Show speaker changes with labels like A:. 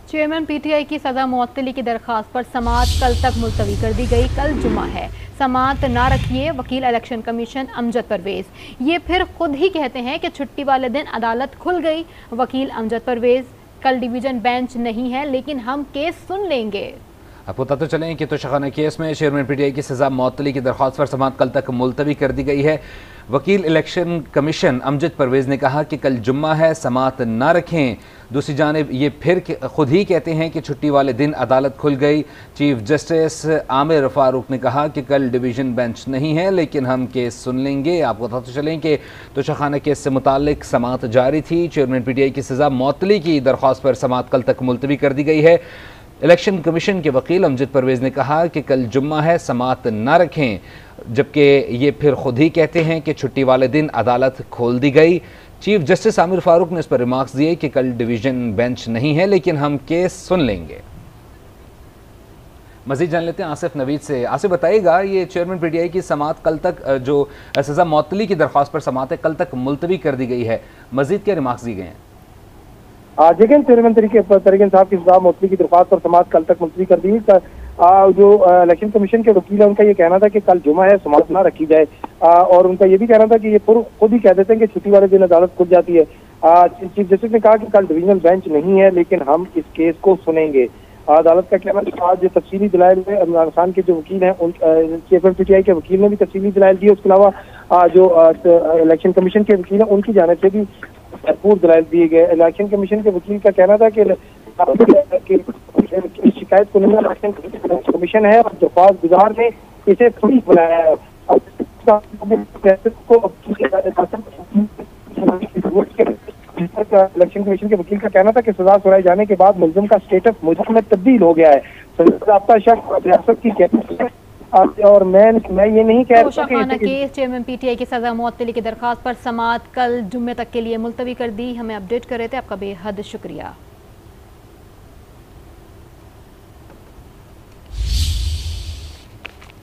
A: Chairman PTI की सजा मुअत्तली की दरखास्त पर समाअत कल तक मुलतवी कर दी गई। कल जुमा है, समाअत ना रखिए। वकील इलेक्शन कमीशन अमजद परवेज ये फिर खुद ही कहते हैं कि छुट्टी वाले दिन अदालत खुल गई। वकील अमजद परवेज, कल डिवीजन बेंच नहीं है लेकिन हम केस सुन लेंगे।
B: आपको बताते चलें कि तोशाखाना केस में चेयरमैन पीटीआई की सजा मुअत्तली की दरख्वास्त पर समाअत कल तक मुलतवी कर दी गई है। वकील इलेक्शन कमीशन अमजद परवेज ने कहा कि कल जुम्मा है, समाअत ना रखें। दूसरी जानिब ये फिर खुद ही कहते हैं कि छुट्टी वाले दिन अदालत खुल गई। चीफ जस्टिस आमिर फारूक ने कहा कि कल डिवीजन बेंच नहीं है लेकिन हम केस सुन लेंगे। आपको बताते चलें कि तोशाखाना केस से मुताल्लिक समाअत जारी थी। चेयरमैन पीटीआई की सजा मुअत्तली की दरख्वास्त पर समाअत कल तक मुलतवी कर दी गई है। इलेक्शन कमीशन के वकील अमजद परवेज ने कहा कि कल जुम्मा है, समाअत ना रखें, जबकि ये फिर खुद ही कहते हैं कि छुट्टी वाले दिन अदालत खोल दी गई। चीफ जस्टिस आमिर फारूक ने इस पर रिमार्क्स दिए कि कल डिवीजन बेंच नहीं है लेकिन हम केस सुन लेंगे। मजीद जान लेते हैं आसिफ नवीद से। आसिफ बताइएगा, ये चेयरमैन पीटीआई की समाअत कल तक जो सजा मुअत्तली की दरख्वास्त पर समाअत है कल तक मुलतवी कर दी गई है, मजीद क्या रिमार्क्स दिए गए हैं?
C: जगन चेयरमैन तरीके साहब की सजा मुअत्तली की दरख्वास्त पर समाअत कल तक मुलतवी कर दी। जो इलेक्शन कमीशन के वकील है उनका ये कहना था कि कल जुमा है, समाअत ना रखी जाए। और उनका ये भी कहना था कि ये खुद ही कह देते हैं कि छुट्टी वाले दिन अदालत खुल जाती है। चीफ जस्टिस ने कहा कि कल डिवीजन बेंच नहीं है लेकिन हम इस केस को सुनेंगे। अदालत का कहना है आज तफसीली दलाइल में इमरान खान के जो वकील हैं चेयरमैन पीटीआई के वकील ने भी तफसीली दलाइल दिए। उसके अलावा जो इलेक्शन कमीशन के वकील हैं उनकी जानिब से भी भरपूर दलाइल दिए गए। इलेक्शन कमीशन के वकील का कहना था कि इस शिकायत को लेकर इलेक्शन कमीशन है और दरख्वास्त गुजार ने इसे थोड़ी बुलाया है। इलेक्शन कमीशन के वकील का कहना था कि सजा सुनाए जाने के बाद मुलजिम का स्टेटस मुजरिम में तब्दील हो गया है। ज़ाब्ता शख्स रियासत की कहती है और मैं ये नहीं कह रहा
A: कि चेयरमैन पीटीआई की सजा मुअत्तली की दरख्वास्त पर समाअत कल जुम्मे तक के लिए मुलतवी कर दी। हमें अपडेट कर रहे थे, आपका बेहद शुक्रिया।